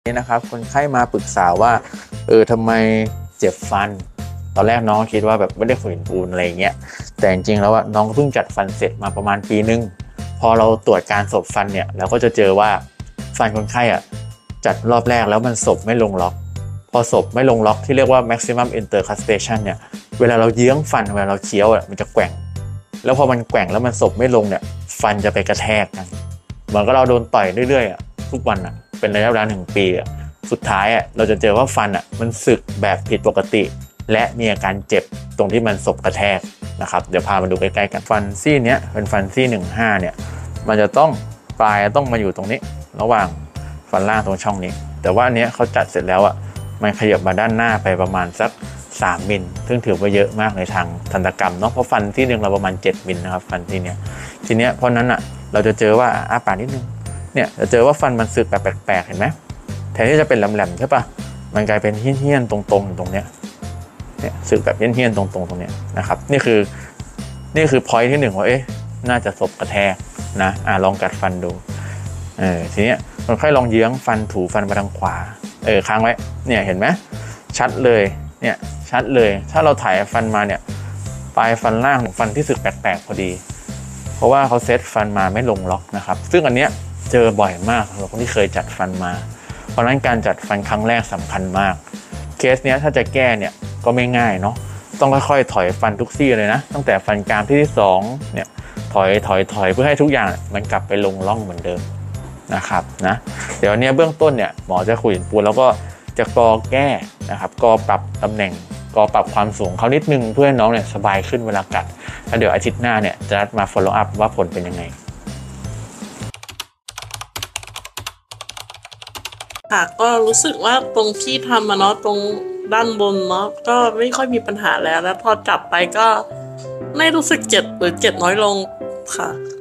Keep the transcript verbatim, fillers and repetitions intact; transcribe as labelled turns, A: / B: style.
A: นี่นะครับคนไข้มาปรึกษาว่าเออทำไมเจ็บฟันตอนแรกน้องคิดว่าแบบไม่ได้ฝืนปูนอะไรเงี้ยแต่จริงๆแล้วว่าน้องเพิ่งจัดฟันเสร็จมาประมาณปีนึงพอเราตรวจการสบฟันเนี่ยเราก็จะเจอว่าฟันคนไข้อ่ะจัดรอบแรกแล้วมันสบไม่ลงล็อกพอสบไม่ลงล็อกที่เรียกว่า maximum intercustation เนี่ยเวลาเราเยื้องฟันเวลาเราเคี้ยวอ่ะมันจะแกว่งแล้วพอมันแกว่งแล้วมันสบไม่ลงเนี่ยฟันจะไปกระแทกกันเหมือนกับเราโดนต่อยเรื่อยๆอ่ะทุกวันอ่ะเป็นระยะเวลาหนึ่งปีอ่ะสุดท้ายอ่ะเราจะเจอว่าฟันอ่ะมันสึกแบบผิดปกติและมีอาการเจ็บตรงที่มันสบกระแทกนะครับเดี๋ยวพามาดูใกล้ๆกันฟันซี่เนี้ยเป็นฟันซี่หนึ่งห้าเนี่ยมันจะต้องปลายต้องมาอยู่ตรงนี้ระหว่างฟันล่างตรงช่องนี้แต่ว่าอันเนี้ยเขาจัดเสร็จแล้วอ่ะมันขยับมาด้านหน้าไปประมาณสักสามมิลซึ่งถือว่าเยอะมากในทางทันตกรรมเนาะเพราะฟันที่หนึ่งเราประมาณเจ็ดมิลนะครับฟันที่เนี้ยทีเนี้ยเพราะนั้นอ่ะเราจะเจอว่าอ้าปากนิดนึงเนี่ยจะเจอว่าฟันมันสึกแบบแปลกๆเห็นไหมแทนที่จะเป็นแหลมๆใช่ปะมันกลายเป็นเหี้ยนๆตรงๆตรงเนี้ยเนี่ยสึกแบบเหี้ยนๆตรงๆตรงเนี้ยนะครับนี่คือนี่คือ point ที่หนึ่งว่าเอ๊ะน่าจะสบกระแทกนะอ่ะลองกัดฟันดูเออทีเนี้ยคนไข้ลองเยื้องฟันถูฟันไปทางขวาเออค้างไว้เนี่ยเห็นไหมชัดเลยเนี่ยชัดเลยถ้าเราถ่ายฟันมาเนี่ยปลายฟันล่างของฟันที่สึกแปลกๆพอดีเพราะว่าเขาเซตฟันมาไม่ลงล็อกนะครับซึ่งอันเนี้ยเจอบ่อยมากสำหรับคนที่เคยจัดฟันมาเพราะนั้นการจัดฟันครั้งแรกสำคัญมากเคสเนี้ยถ้าจะแก้เนี่ยก็ไม่ง่ายเนาะต้องค่อยๆถอยฟันทุกซี่เลยนะตั้งแต่ฟันกรามที่ที่สองเนี่ยถอยถอยถอยเพื่อให้ทุกอย่างมันกลับไปลงร่องเหมือนเดิมนะครับนะเดี๋ยวเนี้ยเบื้องต้นเนี่ยหมอจะขุดหินปูนแล้วก็จะกอแก้นะครับกอปรับตำแหน่งกอปรับความสูงเขานิดนึงเพื่อให้น้องเนี่ยสบายขึ้นเวลากัดแล้วเดี๋ยวอาทิตย์หน้าเนี่ยจะนัดมา follow up ว่าผลเป็นยังไง
B: ค่ะก็รู้สึกว่าตรงที่ทำมาเนาะตรงด้านบนเนาะก็ไม่ค่อยมีปัญหาแล้วแล้วพอจับไปก็ไม่รู้สึกเจ็บหรือเจ็บน้อยลงค่ะ